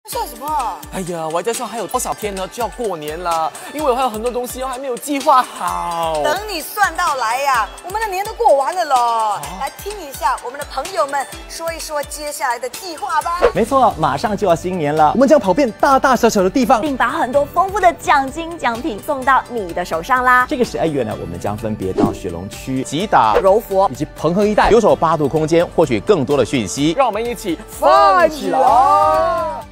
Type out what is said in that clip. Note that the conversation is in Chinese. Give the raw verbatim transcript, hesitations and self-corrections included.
算什么？ 哎呀，我还在算还有多少天呢就要过年了，因为我还有很多东西还没有计划好。 等你算到来呀，我们的年都过完了咯。哦、来听一下我们的朋友们说一说接下来的计划吧。 没错，马上就要新年了，我们将跑遍大大小小的地方， 并把很多丰富的奖金奖品送到你的手上啦。 这个十二月呢，我们将分别到雪隆区、 吉打、 柔佛以及彭亨一带， 留守八度空间，获取更多的讯息。 让我们一起放起来！